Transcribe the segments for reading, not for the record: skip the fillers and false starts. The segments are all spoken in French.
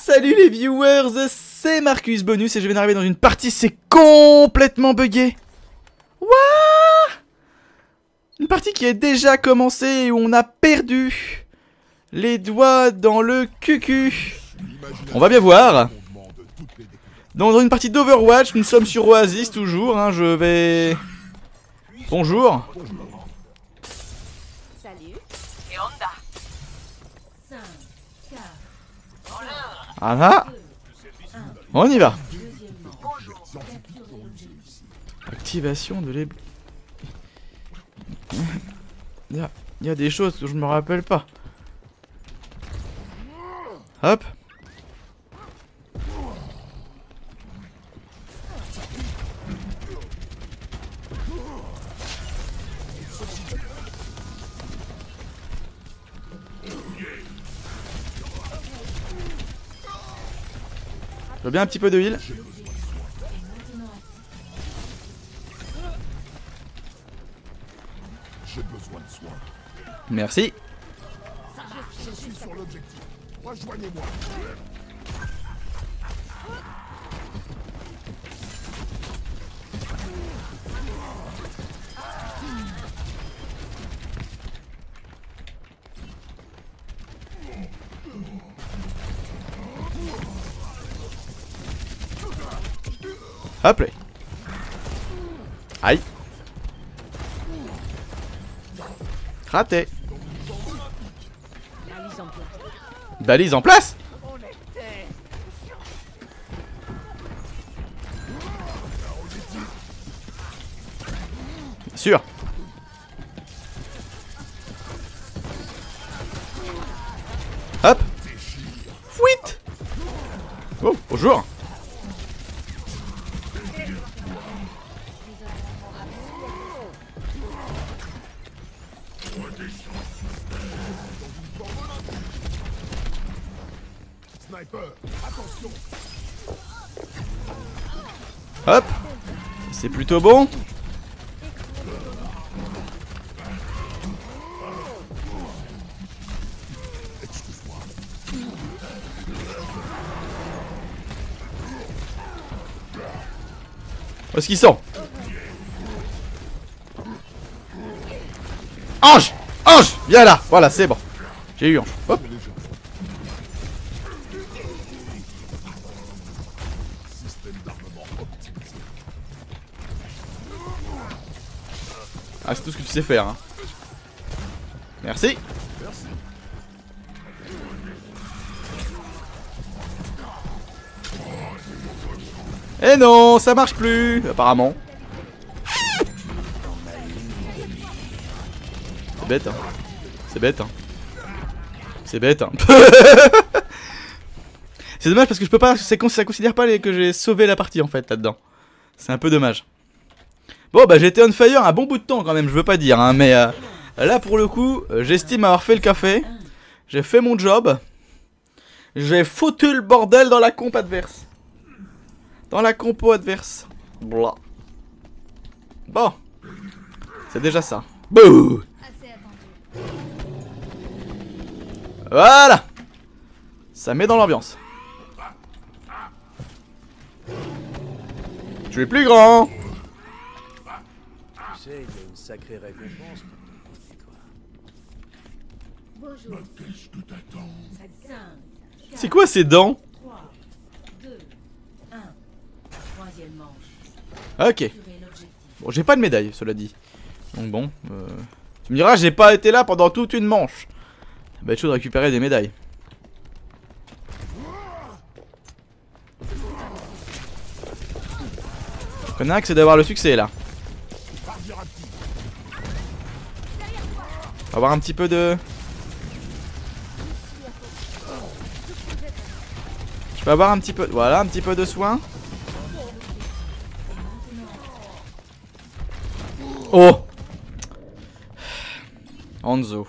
Salut les viewers, c'est Marcus Bonus et je viens d'arriver dans une partie, c'est complètement buggé. Wouah! Une partie qui est déjà commencée et où on a perdu les doigts dans le cucu. On va bien voir. Donc, dans une partie d'Overwatch, nous sommes sur Oasis toujours, hein, je vais... Bonjour. Salut. Ah là. On y va. Activation de l'éblouissement. Il y a des choses que je me rappelle pas. Hop. Je veux bien un petit peu de heal. J'ai besoin de soin. Merci. Je suis sur l'objectif. Rejoignez-moi. Hop là. Aïe. Raté. Balise en place. Bien sûr. Hop. Fouit. Oh, bonjour. Sniper, attention. Hop. C'est plutôt bon. Où est-ce qu'ils sont? Ange! Ange! Viens là! Voilà, c'est bon. J'ai eu Ange. Hop. Ah, c'est tout ce que tu sais faire, hein. Merci. Eh non, ça marche plus, apparemment. C'est bête, hein. C'est bête, hein. C'est bête, hein. C'est dommage parce que je peux pas. Ça considère pas que j'ai sauvé la partie en fait là-dedans. C'est un peu dommage. Bon, bah j'étais on fire un bon bout de temps quand même, je veux pas dire, hein, mais là pour le coup, j'estime avoir fait le café. J'ai fait mon job. J'ai foutu le bordel dans la comp adverse. Dans la compo adverse. Blah. Bon. C'est déjà ça. Bouh. Voilà. Ça met dans l'ambiance. Je suis plus grand. Tu sais, il y a une sacrée récompense pour Bonjour. Qu'est-ce que t'attends? 5, C'est quoi ces dents? 3, 2, 1. Troisième manche. Ok. Assurez l'objectif. Bon, j'ai pas de médaille, cela dit. Donc bon, tu me diras, j'ai pas été là pendant toute une manche. Ça va être chaud de récupérer des médailles. Je connais un que c'est d'avoir le succès là. On va avoir un petit peu de... Je peux avoir un petit peu... Voilà, un petit peu de soin. Oh! Hanzo.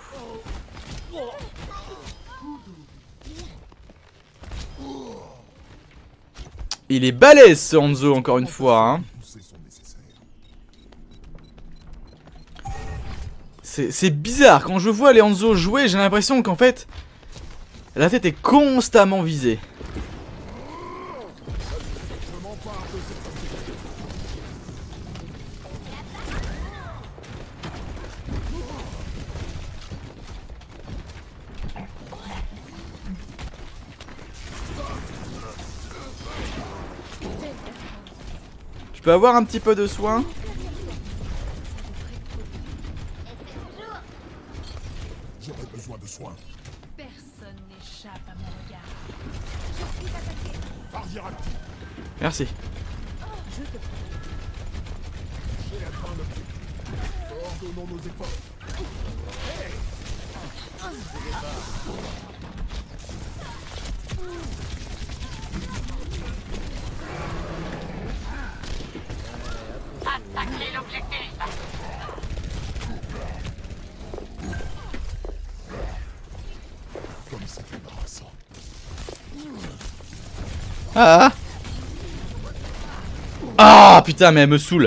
Il est balèze ce Hanzo encore une fois, hein. C'est bizarre, quand je vois les Hanzo jouer, j'ai l'impression qu'en fait la tête est constamment visée. Je peux avoir un petit peu de soin? J'aurais besoin de soins. Personne n'échappe à mon regard. Je suis attaqué. Barrière active. Merci. J'ai atteint l'objectif. Coordonnons nos efforts. Comme c'est embarrassant. Ah! Ah putain, mais elle me saoule.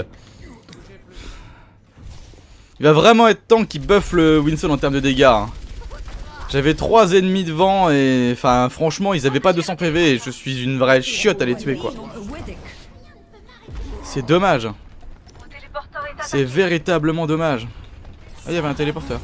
Il va vraiment être temps qu'il buff le Winston en termes de dégâts. Hein. J'avais 3 ennemis devant et enfin franchement ils avaient pas 200 PV et je suis une vraie chiotte à les tuer quoi. C'est dommage. C'est véritablement dommage. Ah il y avait un téléporteur.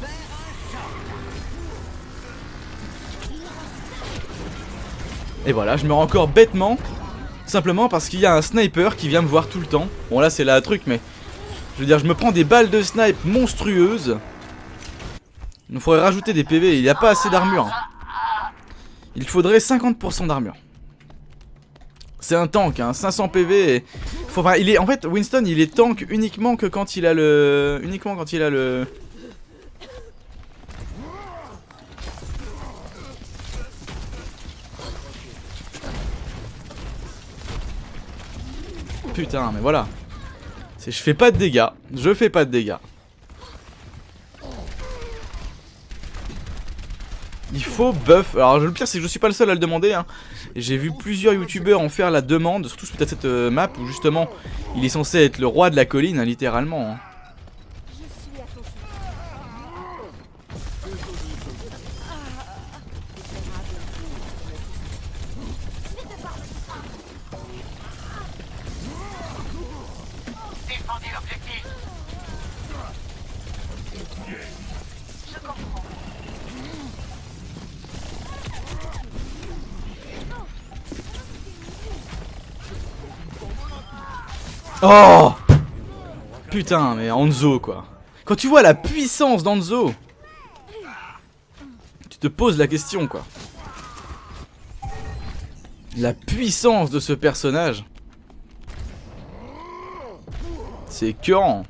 Et voilà, je meurs encore bêtement. Simplement parce qu'il y a un sniper qui vient me voir tout le temps. Bon là c'est là le truc mais... Je veux dire je me prends des balles de snipe monstrueuses. Il faudrait rajouter des PV, il n'y a pas assez d'armure. Il faudrait 50% d'armure. C'est un tank, hein, 500 PV. Et... Enfin, il est... En fait, Winston, il est tank uniquement que quand il a le... Uniquement quand il a le... Putain, mais voilà. Je fais pas de dégâts. Je fais pas de dégâts. Il faut buff. Alors le pire c'est que je suis pas le seul à le demander hein. J'ai vu plusieurs youtubeurs en faire la demande. Surtout suite à cette map où justement il est censé être le roi de la colline hein, littéralement hein. Oh putain mais Hanzo quoi. Quand tu vois la puissance d'Hanzo, tu te poses la question quoi. La puissance de ce personnage, c'est écœurant.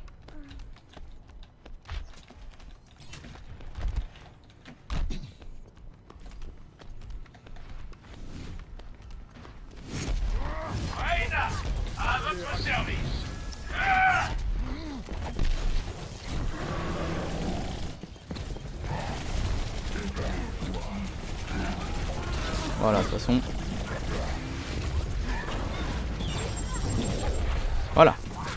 Voilà, de toute façon. Voilà.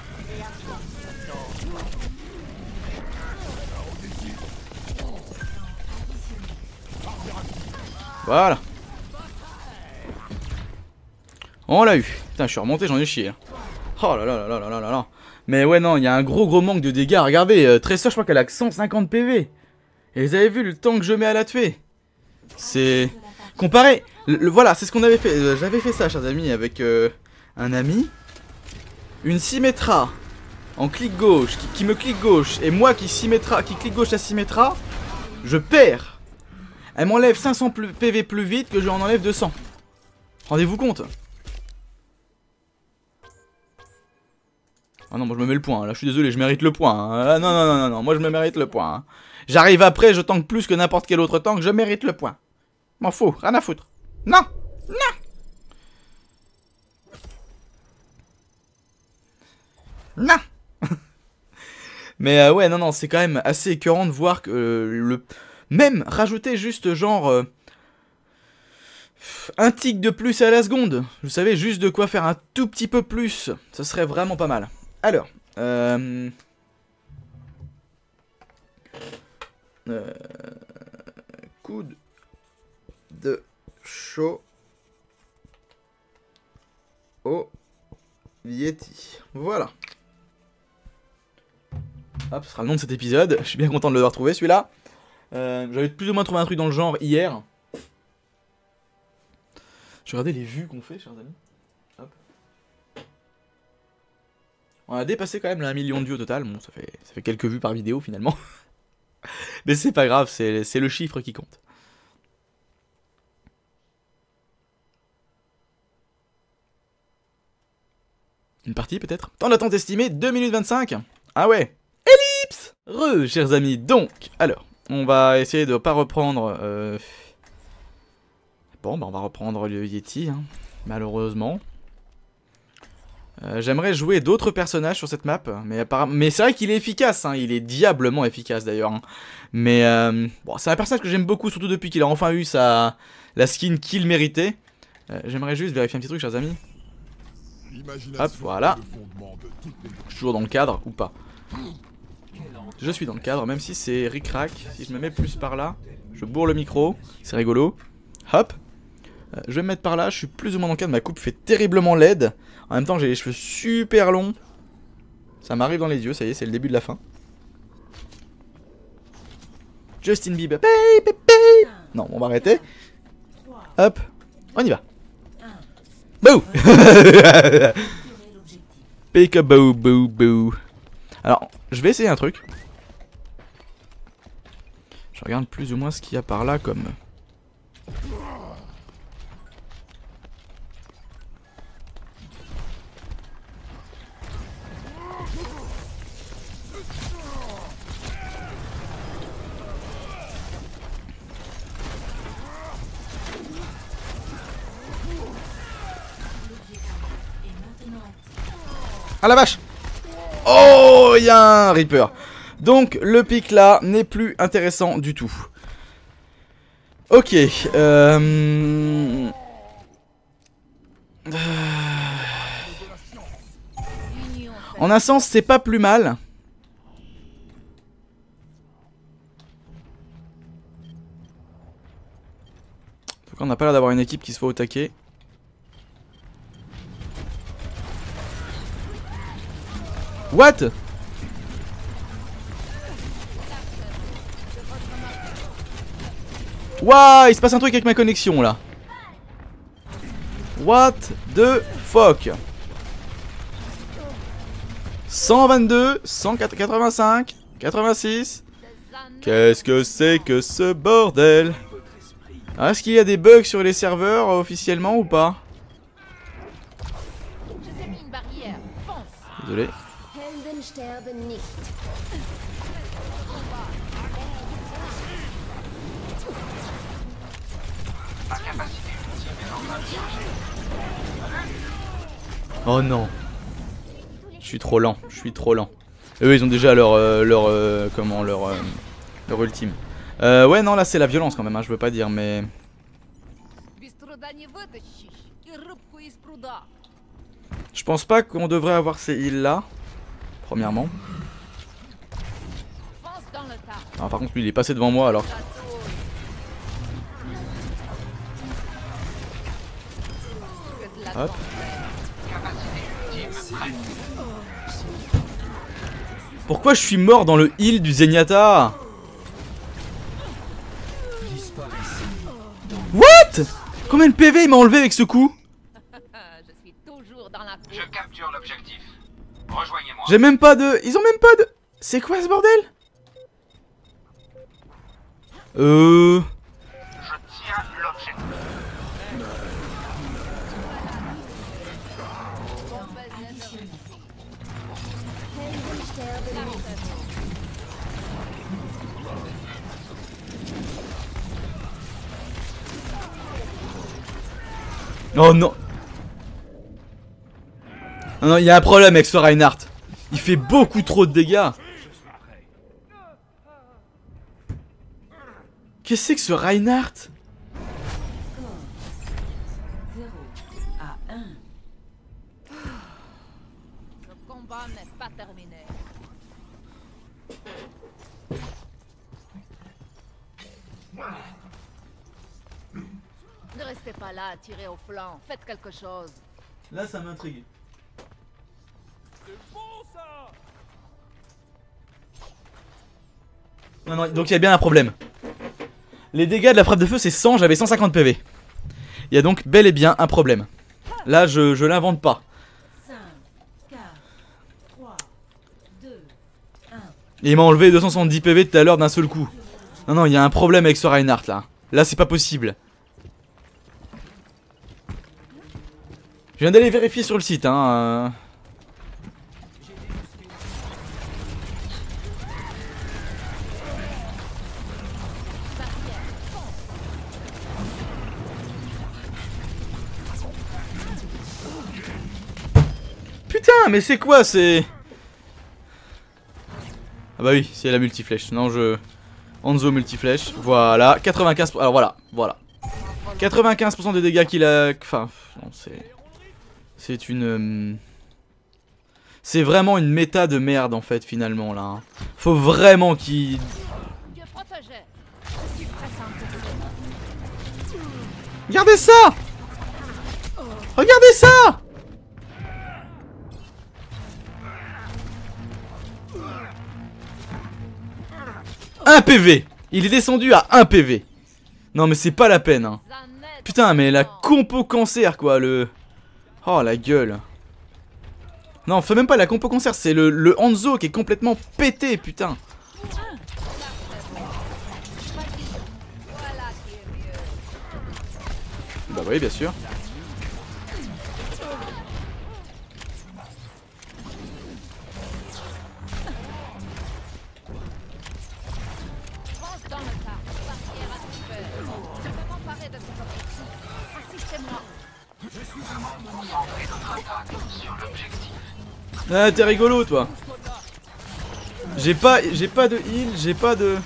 Voilà. On l'a eu. Putain, je suis remonté, j'en ai chié. Oh là là là là là là là. Mais ouais, non, il y a un gros manque de dégâts. Regardez, Tracer, je crois qu'elle a que 150 PV. Et vous avez vu le temps que je mets à la tuer. C'est... Comparé... Voilà, c'est ce qu'on avait fait. J'avais fait ça, chers amis, avec un ami. Une Symmetra en clic gauche, qui me clique gauche, et moi qui clique gauche à Symmetra, je perds. Elle m'enlève 500 PV plus vite que je lui en enlève 200. Rendez-vous compte? Ah non, moi je me mets le point, là je suis désolé, je mérite le point. Hein. Ah, non, moi je me mérite le point. Hein. J'arrive après, je tank plus que n'importe quel autre tank, je mérite le point. M'en fous, rien à foutre. Non, non. Non. Mais ouais, non, c'est quand même assez écœurant de voir que même rajouter juste genre un tic de plus à la seconde. Vous savez, juste de quoi faire un tout petit peu plus. Ce serait vraiment pas mal. Alors, coude de chaud au Yeti. Voilà. Hop, ce sera le nom de cet épisode. Je suis bien content de l'avoir trouvé celui-là. J'avais plus ou moins trouvé un truc dans le genre hier. Je regardais les vues qu'on fait, chers amis. Hop. On a dépassé quand même les 1 million de vues au total. Bon, ça fait quelques vues par vidéo finalement. Mais c'est pas grave, c'est le chiffre qui compte. Une partie peut-être? Temps d'attente estimé 2 minutes 25. Ah ouais. Ellipse. Chers amis. Donc, alors, on va essayer de pas reprendre... Bon, bah on va reprendre le Yeti, hein, malheureusement. J'aimerais jouer d'autres personnages sur cette map, mais c'est vrai qu'il est efficace, hein, il est diablement efficace d'ailleurs. Hein. Mais bon, c'est un personnage que j'aime beaucoup, surtout depuis qu'il a enfin eu la skin qu'il méritait. J'aimerais juste vérifier un petit truc, chers amis. Hop, voilà. Je suis toujours dans le cadre, ou pas? Je suis dans le cadre, même si c'est ric-rac. Si je me mets plus par là, je bourre le micro, c'est rigolo. Hop. Je vais me mettre par là, je suis plus ou moins dans le cadre, ma coupe fait terriblement laide. En même temps, j'ai les cheveux super longs. Ça m'arrive dans les yeux, ça y est, c'est le début de la fin. Justin Bieber. Non, on va arrêter. Hop, on y va. Bouh. Peekaboo, boo, boo. Alors, je vais essayer un truc. Je regarde plus ou moins ce qu'il y a par là comme... Ah la vache! Oh, il y a un Reaper. Donc le pic là n'est plus intéressant du tout. Ok. En un sens, c'est pas plus mal. En tout cas, on n'a pas l'air d'avoir une équipe qui soit au taquet. What? Waouh, il se passe un truc avec ma connexion là. What the fuck? 122, 185, 86. Qu'est-ce que c'est que ce bordel? Est-ce qu'il y a des bugs sur les serveurs officiellement ou pas? Désolé. Oh non. Je suis trop lent, je suis trop lent. Eux ils ont déjà leur ultime. Ouais non là c'est la violence quand même, hein, je veux pas dire mais... Je pense pas qu'on devrait avoir ces heals là. Premièrement. Ah, par contre lui il est passé devant moi alors. Hop. Pourquoi je suis mort dans le heal du Zenyatta? What? Combien de PV il m'a enlevé avec ce coup? Je capture l'objectif. Rejoignez-moi. J'ai même pas de... Ils ont même pas de... C'est quoi ce bordel? Je tiens l'objectif. Oh non. Non, non, il y a un problème avec ce Reinhardt. Il fait beaucoup trop de dégâts. Qu'est-ce que c'est que ce Reinhardt? Le combat n'est pas terminé. Ne restez pas là à tirer au flanc. Faites quelque chose. Là ça m'intrigue. Non, non, donc il y a bien un problème. Les dégâts de la frappe de feu c'est 100, j'avais 150 PV. Il y a donc bel et bien un problème. Là je l'invente pas. 5, 4, 3, 2, 1. Et il m'a enlevé 270 PV tout à l'heure d'un seul coup. Non, non, il y a un problème avec ce Reinhardt là. Là c'est pas possible. Je viens d'aller vérifier sur le site hein. Putain, mais c'est quoi, c'est... Ah bah oui, c'est la multiflèche. Non, Hanzo multiflèche. Voilà, 95%. Alors voilà, voilà. 95% des dégâts qu'il a... Enfin, non, c'est une... C'est vraiment une méta de merde en fait, finalement, là. Hein. Faut vraiment qu'il... Dieu protégeait. Je suis pressante. Regardez ça! Regardez ça! Un PV. Il est descendu à 1 PV. Non mais c'est pas la peine hein. Putain mais la compo cancer quoi le... Oh la gueule. Non fais même pas la compo cancer. C'est le Hanzo qui est complètement pété putain. Bah oui bien sûr. Ah t'es rigolo toi. J'ai pas de heal, j'ai pas de...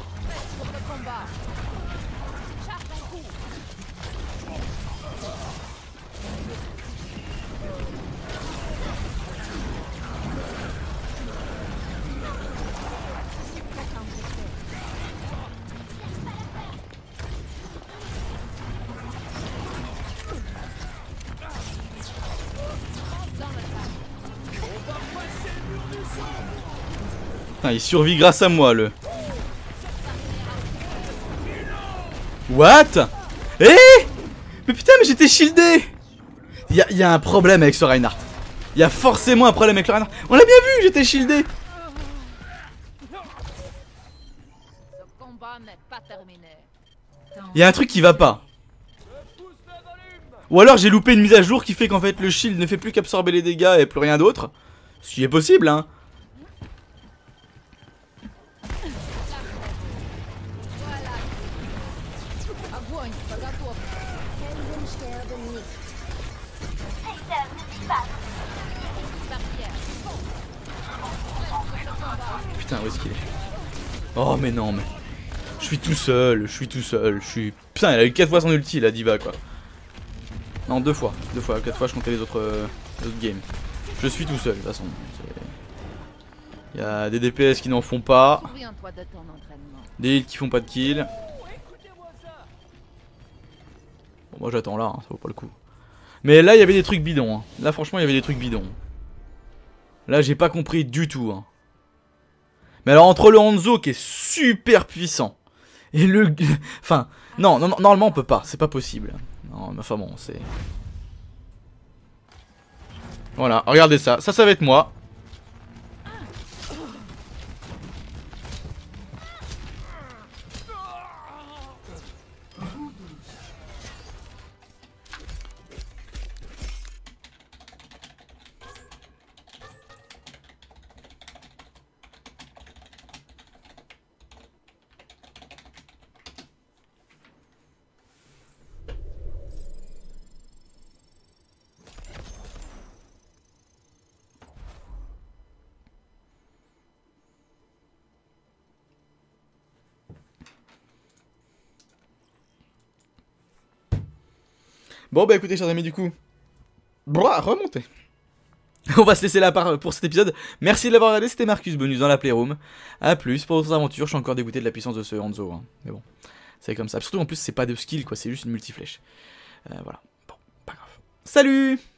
Ah, il survit grâce à moi le... What? Eh? Mais putain mais j'étais shieldé. Il y a un problème avec ce Reinhardt. Il y a forcément un problème avec le Reinhardt. On l'a bien vu, j'étais shieldé. Il y a un truc qui va pas. Ou alors j'ai loupé une mise à jour qui fait qu'en fait le shield ne fait plus qu'absorber les dégâts et plus rien d'autre. Ce qui est possible hein. Putain où est-ce qu'il est? Oh mais non mais... Je suis tout seul, je suis... Putain, elle a eu 4 fois son ulti, la diva, quoi. Non, 2 fois. 4 fois, je comptais les autres games. Je suis tout seul, de toute façon. Il y a des DPS qui n'en font pas. Des heals qui font pas de kill. Bon, moi j'attends là, hein, ça vaut pas le coup. Mais là, il y avait des trucs bidons. Hein. Là, franchement, il y avait des trucs bidons. Là, j'ai pas compris du tout. Hein. Mais alors, entre le Hanzo qui est super puissant... Et le... Enfin, non, normalement on peut pas, c'est pas possible. Non, mais enfin bon, c'est... Voilà, regardez ça, ça va être moi. Bon bah écoutez chers amis du coup, remontez. On va se laisser là pour cet épisode. Merci de l'avoir regardé, c'était Marcus Bonus dans la Playroom. A plus pour d'autres aventures, je suis encore dégoûté de la puissance de ce Hanzo. Hein. Mais bon, c'est comme ça. Surtout en plus c'est pas de skill quoi, c'est juste une multiflèche. Voilà, bon, pas grave. Salut!